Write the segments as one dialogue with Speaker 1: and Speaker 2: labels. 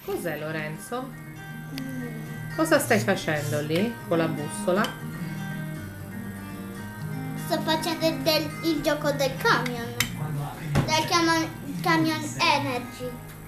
Speaker 1: Cos'è, Lorenzo? Cosa stai facendo lì con la bussola?
Speaker 2: Sto facendo il gioco del camion. Camion Energy.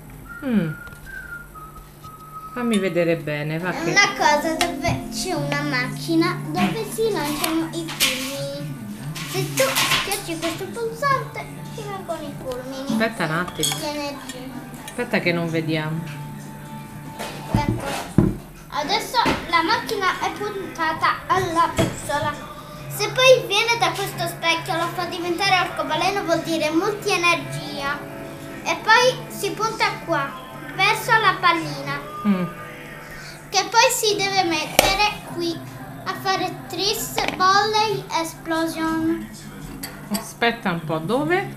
Speaker 1: Fammi vedere bene, va
Speaker 2: È
Speaker 1: che...
Speaker 2: una cosa dove c'è una macchina dove si lanciano i fulmini. Se tu schiacci questo pulsante ti vengono i fulmini.
Speaker 1: Aspetta un attimo.
Speaker 2: Di energia.
Speaker 1: Aspetta che non vediamo.
Speaker 2: Ecco. Adesso la macchina è puntata alla bussola. Se poi viene da questo specchio lo fa diventare arcobaleno, vuol dire multienergia. E poi si punta qua, verso la pallina. Che poi si deve mettere qui a fare Tris Volley Explosion.
Speaker 1: Aspetta un po', dove?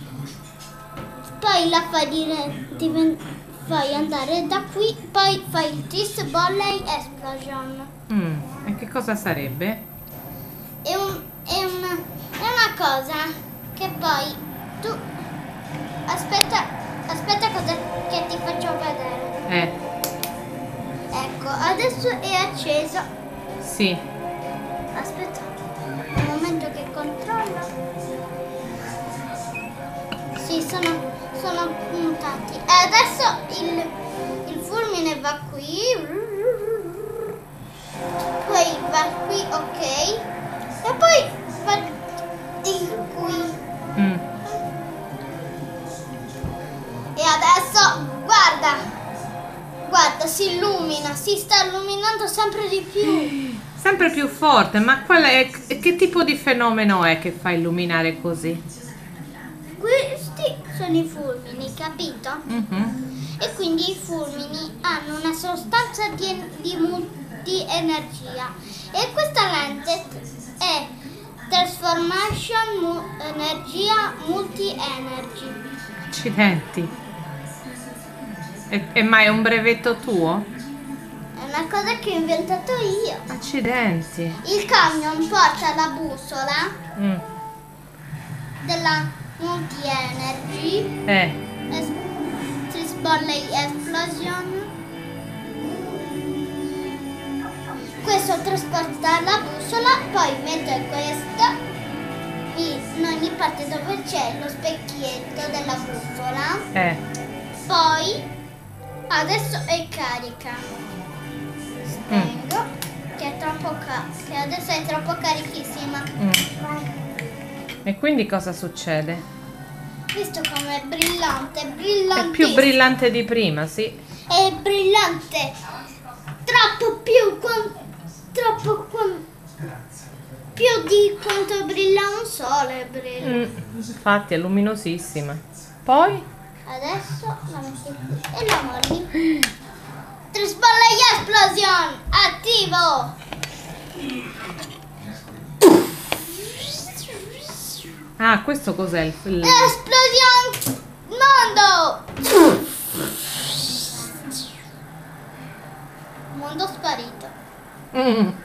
Speaker 2: Poi la fai fai andare da qui, poi fai il Tris Volley Explosion.
Speaker 1: E che cosa sarebbe?
Speaker 2: È una cosa che poi tu aspetta cosa che ti faccio vedere. Ecco, adesso è acceso.
Speaker 1: Sì.
Speaker 2: Aspetta un momento che controllo. Sì, sono puntati. E adesso il fulmine va qui. Poi va qui, ok. E poi va di qui. E adesso guarda, si illumina, si sta illuminando sempre di più.
Speaker 1: Sempre più forte, ma che tipo di fenomeno è che fa illuminare così?
Speaker 2: Questi sono i fulmini, capito? E quindi i fulmini hanno una sostanza di multi-energia. E questa lente è Transformation Energia Multi-Energy.
Speaker 1: Accidenti. Ma è un brevetto tuo?
Speaker 2: È una cosa che ho inventato io.
Speaker 1: Accidenti.
Speaker 2: Il camion porta la bussola della Multi-Energy. Tris Volley Explosion. Questo trasporta la bussola, poi mette questa in ogni parte dove c'è lo specchietto della bussola. Poi adesso è carica. Spengo, che adesso è troppo carichissima.
Speaker 1: E quindi cosa succede?
Speaker 2: Visto come è brillante,
Speaker 1: È più brillante di prima, sì.
Speaker 2: È brillante, troppo più di quanto brilla un sole.
Speaker 1: Infatti è luminosissima. Poi?
Speaker 2: Adesso la metti qui e la molli. Tris Volley Explosion attivo.
Speaker 1: Ah, questo cos'è?
Speaker 2: Explosion mondo. Mondo sparito.